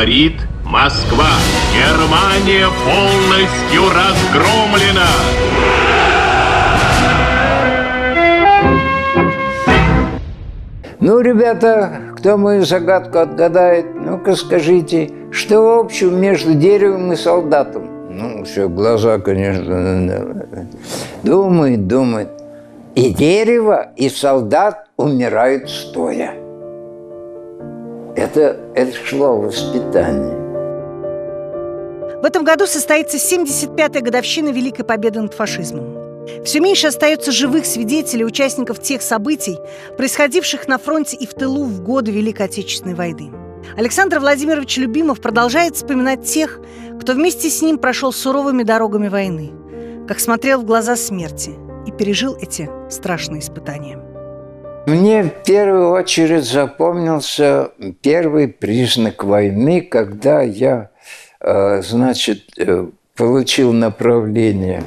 говорит Москва. Германия полностью разгромлена. Ну, ребята, кто мою загадку отгадает, ну-ка скажите, что общего между деревом и солдатом? Ну, все, глаза, конечно, думает. И дерево, и солдат умирают стоя. Это шло воспитание. В этом году состоится 75-я годовщина Великой Победы над фашизмом. Все меньше остается живых свидетелей, участников тех событий, происходивших на фронте и в тылу в годы Великой Отечественной войны. Александр Владимирович Любимов продолжает вспоминать тех, кто вместе с ним прошел суровыми дорогами войны, как смотрел в глаза смерти и пережил эти страшные испытания. Мне в первую очередь запомнился первый признак войны, когда я, получил направление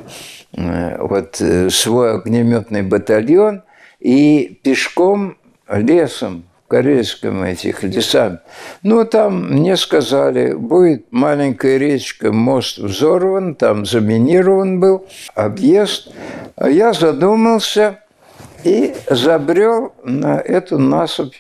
свой огнеметный батальон и пешком лесом, в Карельском этих лесах. Ну, там мне сказали, будет маленькая речка, мост взорван, там заминирован был, объезд. А я задумался и забрел на эту насыпь.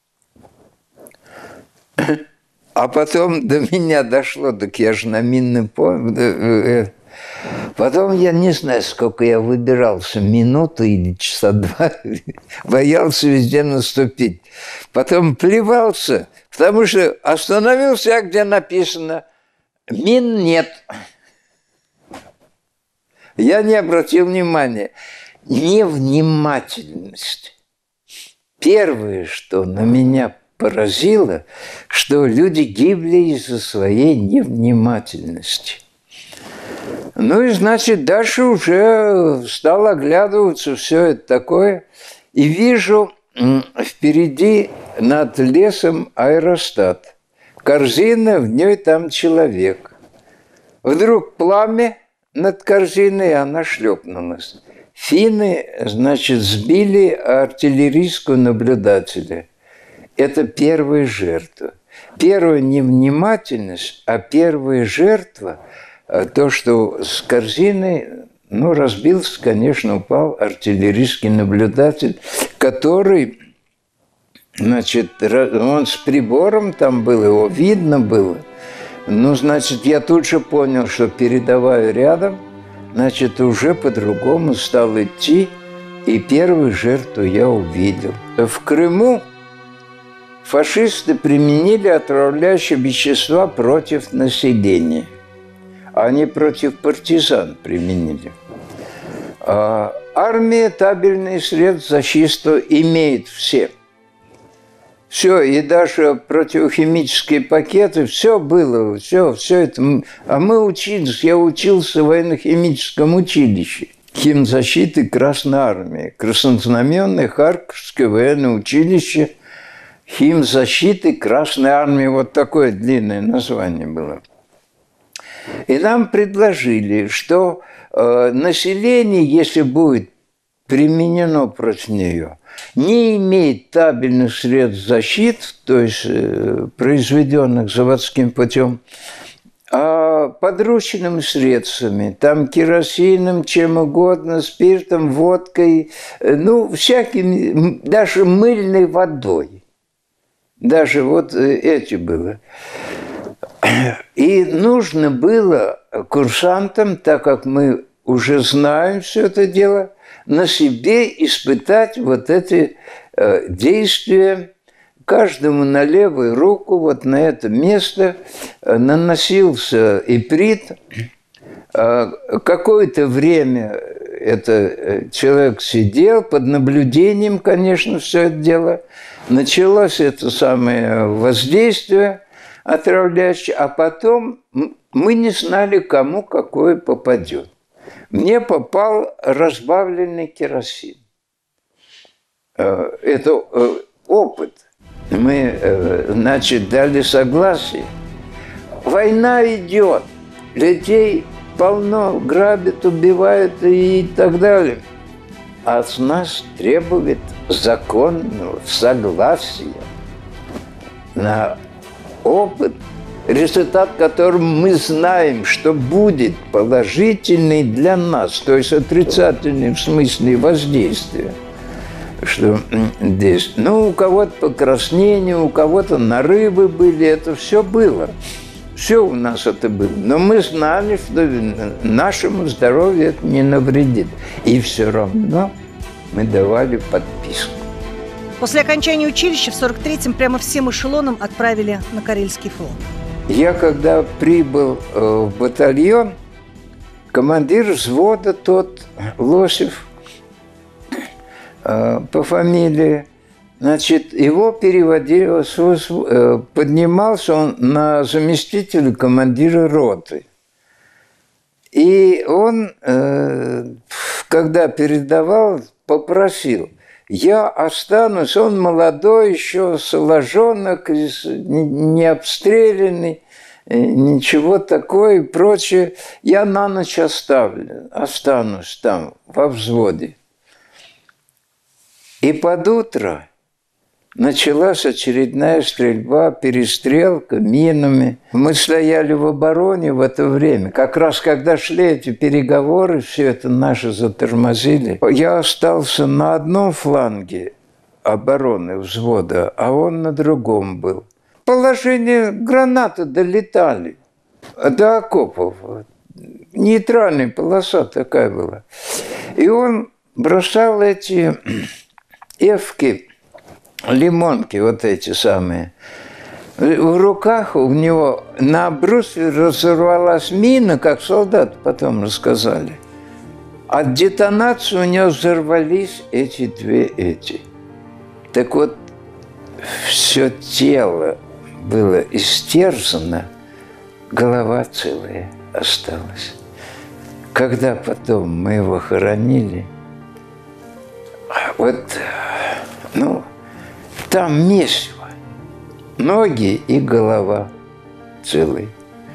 А потом до меня дошло, так я же на минном поле. Потом я не знаю, сколько я выбирался, минуту или часа два, боялся везде наступить. Потом плевался, потому что остановился, где написано «Мин нет». Я не обратил внимания. Невнимательность. Первое, что на меня поразило, что люди гибли из-за своей невнимательности. Ну и, значит, дальше уже стал оглядываться, все это такое. И вижу впереди над лесом аэростат. Корзина, в ней там человек. Вдруг пламя над корзиной, она шлепнулась. Финны, значит, сбили артиллерийского наблюдателя. Это первая жертва. Первая невнимательность, а первая жертва – то, что с корзиной, разбился, конечно, упал артиллерийский наблюдатель, который, значит, он с прибором там был, его видно было. Ну, значит, я тут же понял, что передовая рядом, значит, уже по-другому стал идти, и первую жертву я увидел. В Крыму фашисты применили отравляющие вещества против населения. Они против партизан применили. Армия табельные средства защиты имеет все. Все, и даже противохимические пакеты, все было, все это. А мы учились, я учился в военно-химическом училище. Химзащиты Красной Армии, Краснознаменное Харьковское военное училище химзащиты Красной Армии. Вот такое длинное название было. И нам предложили, что население, если будет применено против нее, не имеет табельных средств защиты, то есть произведенных заводским путем, а подручными средствами, там керосином, чем угодно, спиртом, водкой, всякими, даже мыльной водой. Даже вот эти было. И нужно было курсантам, так как мы уже знаем все это дело, на себе испытать вот эти действия. Каждому на левую руку, вот на это место наносился иприт. Какое-то время этот человек сидел, под наблюдением, конечно, все это дело. Началось это самое воздействие отравляющее, а потом мы не знали, кому какое попадет. Мне попал разбавленный керосин. Это опыт. Мы, значит, дали согласие. Война идет, людей полно, грабят, убивают и так далее. А от нас требует законного согласия на опыт результат, которым мы знаем, что будет положительный для нас, то есть отрицательный в смысле воздействия. Что здесь, ну, у кого-то покраснение, у кого-то нарывы были, это все было. Все у нас это было. Но мы знали, что нашему здоровью это не навредит. И все равно мы давали подписку. После окончания училища в 43-м прямо всем эшелоном отправили на Карельский флот. Я когда прибыл в батальон, командир взвода тот, Лосев, по фамилии, значит, его переводили, поднимался он на заместителя командира роты. И он, когда передавал, попросил: я останусь, он молодой еще, соложонок, не обстрелянный, ничего такое и прочее. Я на ночь останусь там, во взводе. И под утро началась очередная стрельба, перестрелка минами. Мы стояли в обороне в это время. Как раз когда шли эти переговоры, все это наши затормозили. Я остался на одном фланге обороны взвода, а он на другом был. Положение гранаты долетали до окопов. Нейтральная полоса такая была. И он бросал эти эвки, лимонки вот эти самые. В руках у него на брусье разорвалась мина, как солдаты потом рассказали. От детонации у него взорвались эти две эти. Так вот, все тело было истерзано, голова целая осталась. Когда потом мы его хоронили, вот, ну, там месиво, ноги и голова целые.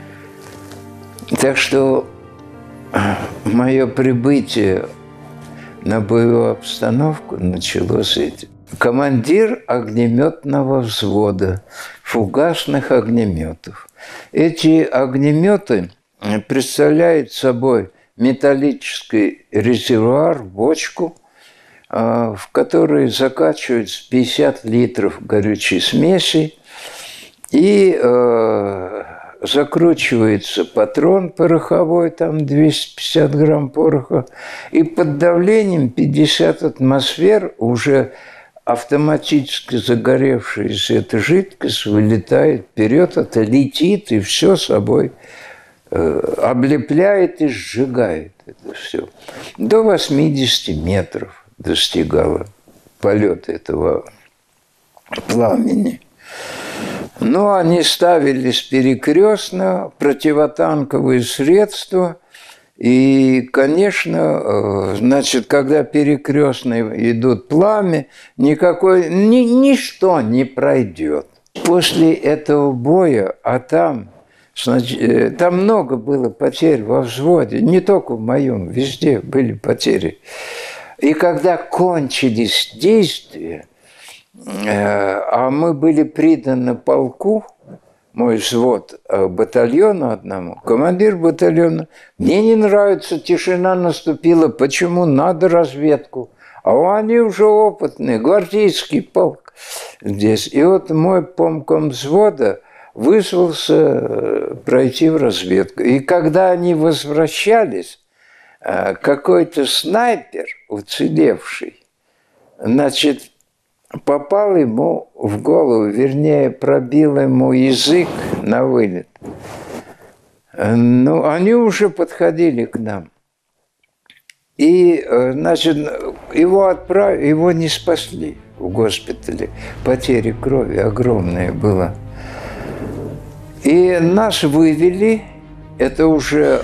Так что мое прибытие на боевую обстановку началось с этим. Командир огнеметного взвода, фугасных огнеметов. Эти огнеметы представляют собой металлический резервуар, бочку, в которой закачиваются 50 литров горючей смеси и закручивается патрон пороховой, там 250 грамм пороха, и под давлением 50 атмосфер уже автоматически загоревшаяся эта жидкость вылетает вперед, это летит и все собой облепляет и сжигает это все. До 80 метров достигало полет этого пламени. Но они ставились перекрестно, противотанковые средства. И, конечно, значит, когда перекрестно идут пламя, ничто не пройдет. После этого боя, а там много было потерь во взводе, не только в моем, везде были потери. И когда кончились действия, а мы были приданы полку, мой взвод, батальону одному, командир батальона: мне не нравится, тишина наступила, почему надо разведку? А они уже опытные, гвардейский полк здесь. И вот мой помком взвода вызвался пройти в разведку. И когда они возвращались, какой-то снайпер, уцелевший, значит, попал ему в голову, вернее, пробил ему язык на вылет. Ну, они уже подходили к нам. И, значит, его не спасли в госпитале. Потери крови огромная была. И нас вывели, это уже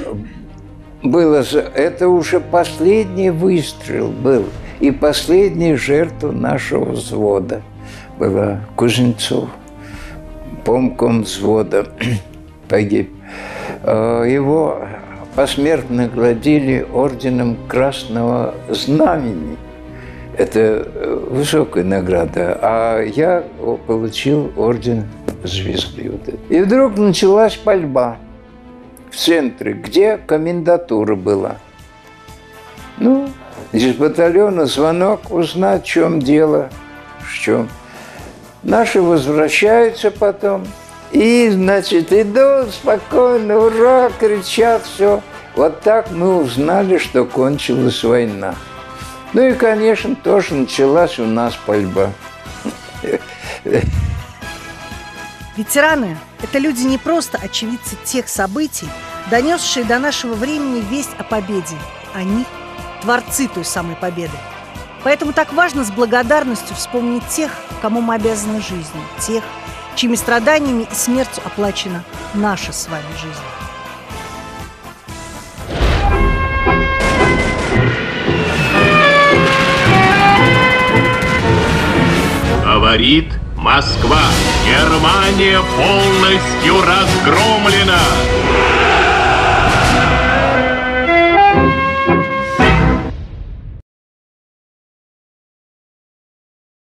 последний выстрел был. И последняя жертва нашего взвода была Кузнецов, помком взвода, погиб. Его посмертно наградили орденом Красного Знамени. Это высокая награда. А я получил орден звезды. Вот это. И вдруг началась пальба в центре, где комендатура была. Ну, из батальона звонок, узнать, в чем дело, в чем. Наши возвращаются потом. И, значит, идут спокойно, ура, кричат, все. Вот так мы узнали, что кончилась война. Ну и, конечно, тоже началась у нас пальба. Ветераны – это люди не просто очевидцы тех событий, донесшие до нашего времени весть о победе. Они – творцы той самой победы. Поэтому так важно с благодарностью вспомнить тех, кому мы обязаны жизнью, тех, чьими страданиями и смертью оплачена наша с вами жизнь. Говорит Москва. Германия полностью разгромлена.